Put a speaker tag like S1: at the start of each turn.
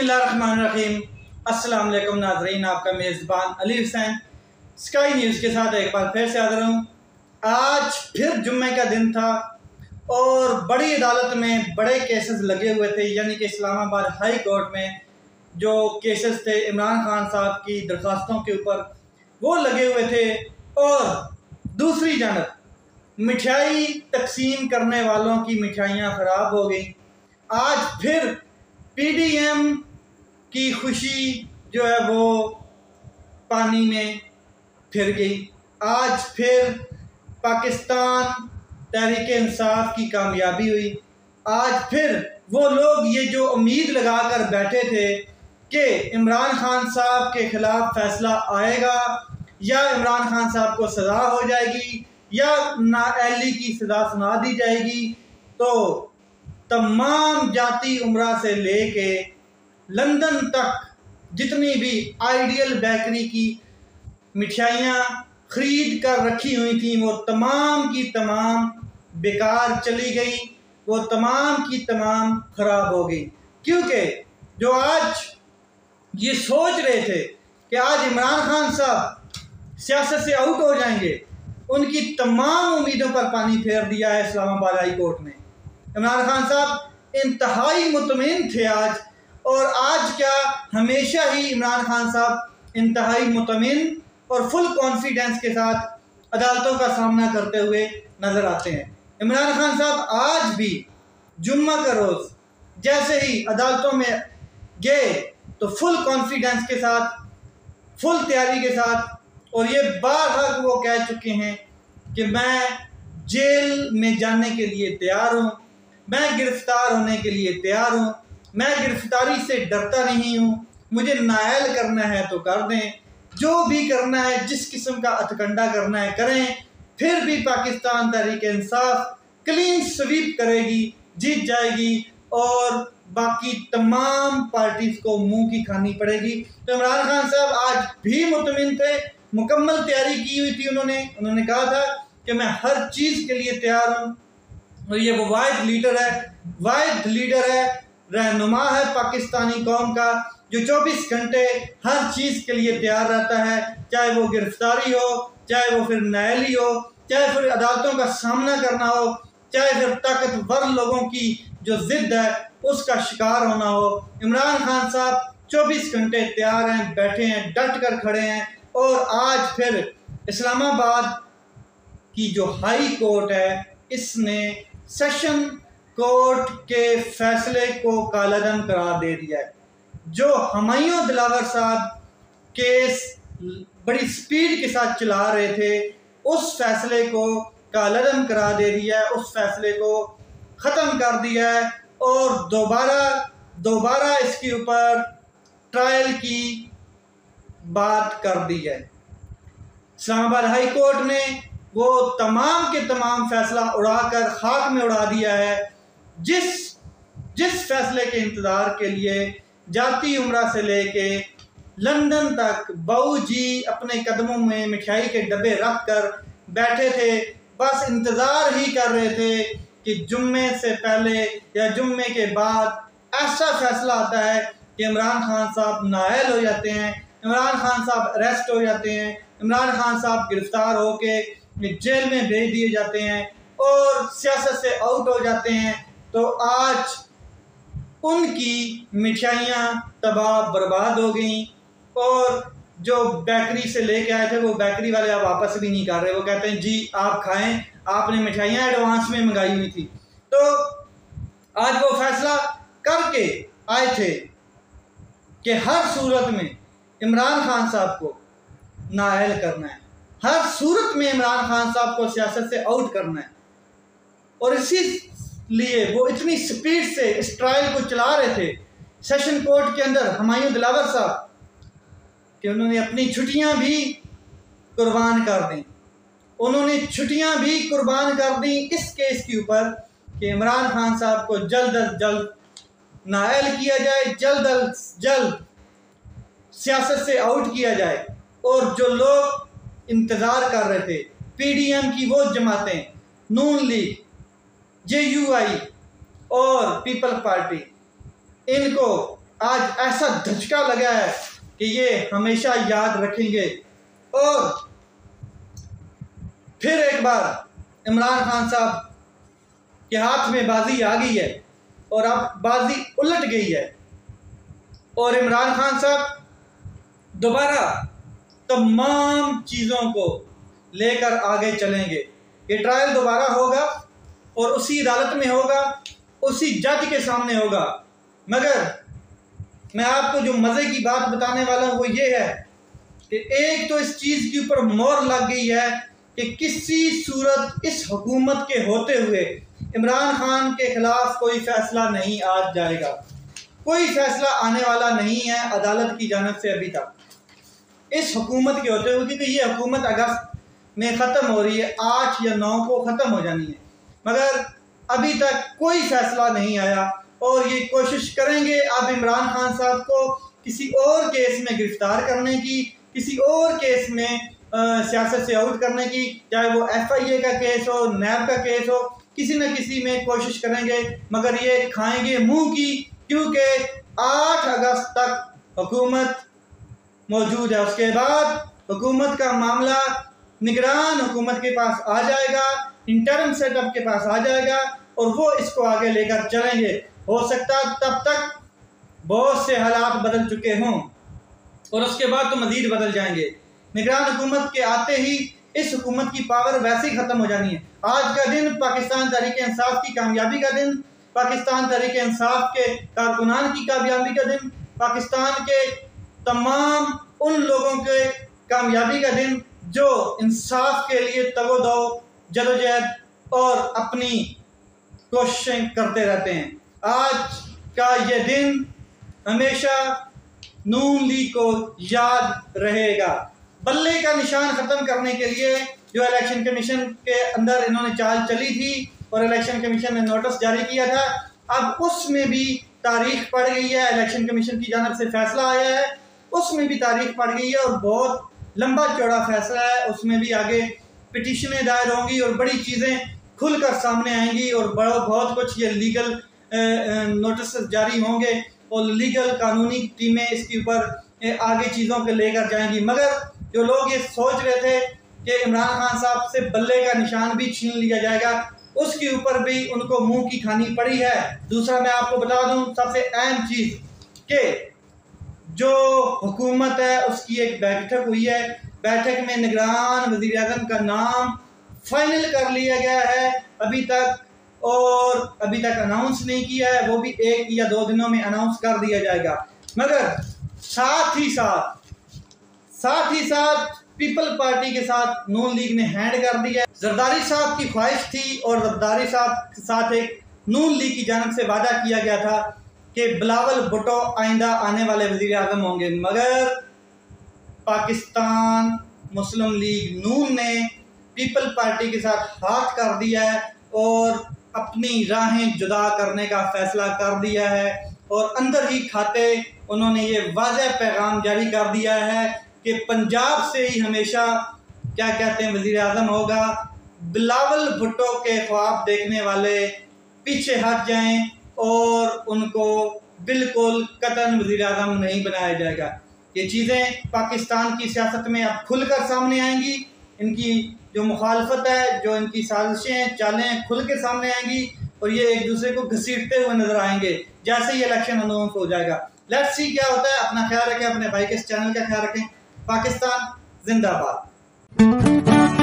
S1: बिस्मिल्लाहिर्रहमानिर्रहीम। अस्सलाम वालेकुम नाज़रीन, आपका मेज़बान अली हुसैन स्काई न्यूज़ के साथ एक बार फिर से हाज़िर हूँ। आज फिर जुम्मे का दिन था और बड़ी अदालत में बड़े केसेस लगे हुए थे, यानी कि इस्लामाबाद हाई कोर्ट में जो केसेस थे इमरान खान साहब की दरख्वास्तों के ऊपर वो लगे हुए थे। और दूसरी जानब मिठाई तकसीम करने वालों की मिठाइयाँ ख़राब हो गई। आज फिर पीडीएम की खुशी जो है वो पानी में फिर गई। आज फिर पाकिस्तान तहरीक इंसाफ की कामयाबी हुई। आज फिर वो लोग ये जो उम्मीद लगा कर बैठे थे कि इमरान खान साहब के ख़िलाफ़ फ़ैसला आएगा या इमरान खान साहब को सज़ा हो जाएगी या नाअहली की सज़ा सुना दी जाएगी, तो तमाम जाती उम्रा से लेके लंदन तक जितनी भी आइडियल बेकरी की मिठाइयाँ ख़रीद कर रखी हुई थी वो तमाम की तमाम बेकार चली गई, वो तमाम की तमाम ख़राब हो गई। क्योंकि जो आज ये सोच रहे थे कि आज इमरान खान साहब सियासत से आउट हो जाएंगे, उनकी तमाम उम्मीदों पर पानी फेर दिया है इस्लामाबाद हाई कोर्ट ने। इमरान खान साहब इंतहाई मुतमईन थे आज, और आज क्या हमेशा ही इमरान खान साहब इंतहाई मुतमईन और फुल कॉन्फिडेंस के साथ अदालतों का सामना करते हुए नज़र आते हैं। इमरान खान साहब आज भी जुम्मा का रोज़ जैसे ही अदालतों में गए तो फुल कॉन्फिडेंस के साथ, फुल तैयारी के साथ, और ये बार वो कह चुके हैं कि मैं जेल में जाने के लिए तैयार हूँ, मैं गिरफ्तार होने के लिए तैयार हूँ, मैं गिरफ्तारी से डरता नहीं हूँ, मुझे नायल करना है तो कर दें, जो भी करना है, जिस किस्म का हथकंडा करना है करें, फिर भी पाकिस्तान तहरीक इंसाफ क्लीन स्वीप करेगी, जीत जाएगी और बाकी तमाम पार्टीज को मुंह की खानी पड़ेगी। तो इमरान खान साहब आज भी मुतमिन थे, मुकम्मल तैयारी की हुई थी। उन्होंने कहा था कि मैं हर चीज़ के लिए तैयार हूँ, और ये वो वाहिद लीडर है, रहनुमा है पाकिस्तानी कौम का, जो 24 घंटे हर चीज़ के लिए तैयार रहता है, चाहे वो गिरफ्तारी हो, चाहे वो फिर नाअहली हो, चाहे फिर अदालतों का सामना करना हो, चाहे फिर ताकतवर लोगों की जो ज़िद है उसका शिकार होना हो। इमरान खान साहब 24 घंटे तैयार हैं, बैठे हैं, डट कर खड़े हैं। और आज फिर इस्लामाबाद की जो हाई कोर्ट है, इसने सेशन कोर्ट के फैसले को कालादम करार दे दिया है। जो हुमायूं दिलावर साहब केस बड़ी स्पीड के साथ चला रहे थे, उस फैसले को कालादम करा दे दिया है, उस फैसले को ख़त्म कर दिया है और दोबारा इसके ऊपर ट्रायल की बात कर दी है। इस्लामाबाद हाई कोर्ट ने वो तमाम के तमाम फैसला उड़ाकर खाक में उड़ा दिया है, जिस फैसले के इंतज़ार के लिए जाती उम्रा से लेके लंदन तक बहू जी अपने कदमों में मिठाई के डब्बे रख कर बैठे थे, बस इंतज़ार ही कर रहे थे कि जुम्मे से पहले या जुम्मे के बाद ऐसा फैसला आता है कि इमरान खान साहब नाअहल हो जाते हैं, इमरान खान साहब अरेस्ट हो जाते हैं, इमरान खान साहब गिरफ्तार होके जेल में भेज दिए जाते हैं और सियासत से आउट हो जाते हैं। तो आज उनकी मिठाइयाँ तबाह बर्बाद हो गई, और जो बेकरी से लेके आए थे वो बेकरी वाले अब वापस भी नहीं कर रहे। वो कहते हैं जी आप खाएं, आपने मिठाइयाँ एडवांस में मंगाई हुई थी। तो आज वो फैसला करके आए थे कि हर सूरत में इमरान खान साहब को नाअहल करना है, हर सूरत में इमरान खान साहब को सियासत से आउट करना है। और इसी लिए वो इतनी स्पीड से इस ट्रायल को चला रहे थे सेशन कोर्ट के अंदर हुमायूं दिलावर साहब, कि उन्होंने अपनी छुट्टियां भी कुर्बान कर दी। उन्होंने छुट्टियां भी कुर्बान कर दी इस केस के ऊपर कि इमरान खान साहब को जल्द अज जल्द नाअहल किया जाए, जल्द अज जल्द सियासत से आउट किया जाए। और जो लोग इंतज़ार कर रहे थे, पीडीएम की वो जमातें, नून लीग, JUI और पीपल पार्टी, इनको आज ऐसा धचका लगा है कि ये हमेशा याद रखेंगे। और फिर एक बार इमरान खान साहब के हाथ में बाजी आ गई है और अब बाजी उलट गई है और इमरान खान साहब दोबारा तमाम चीज़ों को लेकर आगे चलेंगे। ये ट्रायल दोबारा होगा और उसी अदालत में होगा, उसी जज के सामने होगा। मगर मैं आपको जो मज़े की बात बताने वाला हूँ वो ये है कि एक तो इस चीज़ के ऊपर मोहर लग गई है कि किसी सूरत इस हुकूमत के होते हुए इमरान खान के खिलाफ कोई फैसला नहीं आ जाएगा। कोई फैसला आने वाला नहीं है अदालत की जानिब से अभी तक इस हुकूमत के होते हुए, क्योंकि ये हुकूमत अगस्त में ख़त्म हो रही है, 8 या 9 को ख़त्म हो जानी है। मगर अभी तक कोई फैसला नहीं आया और ये कोशिश करेंगे अब इमरान खान साहब को किसी और केस में गिरफ्तार करने की, किसी और केस में सियासत से आउट करने की, चाहे वो FIA का केस हो, नैब का केस हो, किसी न किसी में कोशिश करेंगे। मगर ये खाएंगे मुंह की, क्योंकि 8 अगस्त तक हुकूमत मौजूद है। उसके बाद हुकूमत का मामला निगरान हुकूमत के पास आ जाएगा, इंटर्म सेटअप के पास आ जाएगा और वो इसको आगे लेकर चलेंगे। हो सकता तब तक बहुत से हालात बदल चुके हों और उसके बाद तो मज़ीद बदल जाएंगे। निगरान हुकूमत के आते ही इस हुकूमत की पावर वैसे ही ख़त्म हो जानी है। आज का दिन पाकिस्तान तहरीक इंसाफ की कामयाबी का दिन, पाकिस्तान तहरीक इंसाफ के कारकुनान की कामयाबी का दिन, पाकिस्तान के तमाम उन लोगों के कामयाबी का दिन जो इंसाफ के लिए तगोदो जदोजहद और अपनी कोशिशें करते रहते हैं। आज का ये दिन हमेशा नून लीग को याद रहेगा। बल्ले का निशान ख़त्म करने के लिए जो इलेक्शन कमीशन के अंदर इन्होंने चाल चली थी और इलेक्शन कमीशन ने नोटिस जारी किया था, अब उसमें भी तारीख पड़ गई है। इलेक्शन कमीशन की जानिब से फैसला आया है, उसमें भी तारीख पड़ गई है और बहुत लंबा चौड़ा फैसला है। उसमें भी आगे पिटीशनें दायर होंगी और बड़ी चीज़ें खुलकर सामने आएंगी और बहुत कुछ ये लीगल नोटिस जारी होंगे और लीगल कानूनी टीमें इसके ऊपर आगे चीज़ों को लेकर जाएंगी। मगर जो लोग ये सोच रहे थे कि इमरान खान साहब से बल्ले का निशान भी छीन लिया जाएगा, उसके ऊपर भी उनको मुंह की खानी पड़ी है। दूसरा मैं आपको बता दूं सबसे अहम चीज़ कि जो हुकूमत है उसकी एक बैठक हुई है। बैठक में निगरान वज़ीर आज़म का नाम फाइनल कर लिया गया है अभी तक, और अभी तक अनाउंस नहीं किया है, वो भी 1 या 2 दिनों में अनाउंस कर दिया जाएगा। मगर साथ ही साथ पीपल पार्टी के साथ नून लीग ने हैंड कर दिया। जरदारी साहब की ख्वाहिश थी और जरदारी साहब के साथ एक नून लीग की जानिब से वादा किया गया था कि बिलावल भुट्टो आइंदा आने वाले वज़ीर आज़म होंगे। मगर पाकिस्तान मुस्लिम लीग नून ने पीपल पार्टी के साथ हाथ कर दिया है और अपनी राहें जुदा करने का फैसला कर दिया है और अंदर ही खाते उन्होंने ये वाज़ेह पैगाम जारी कर दिया है कि पंजाब से ही हमेशा क्या कहते हैं वज़ीर आज़म होगा। बिलावल भुट्टो के ख्वाब देखने वाले पीछे हट जाएं और उनको बिल्कुल कतन वज़ीर आज़म नहीं बनाया जाएगा। ये चीज़ें पाकिस्तान की सियासत में अब खुलकर सामने आएंगी। इनकी जो मुखालफत है, जो इनकी साजिशें चालें खुल के सामने आएंगी और ये एक दूसरे को घसीटते हुए नजर आएंगे जैसे ही इलेक्शन अनाउंस हो जाएगा। लेट्स सी क्या होता है। अपना ख्याल रखें, अपने भाई के इस चैनल का ख्याल रखें। पाकिस्तान जिंदाबाद।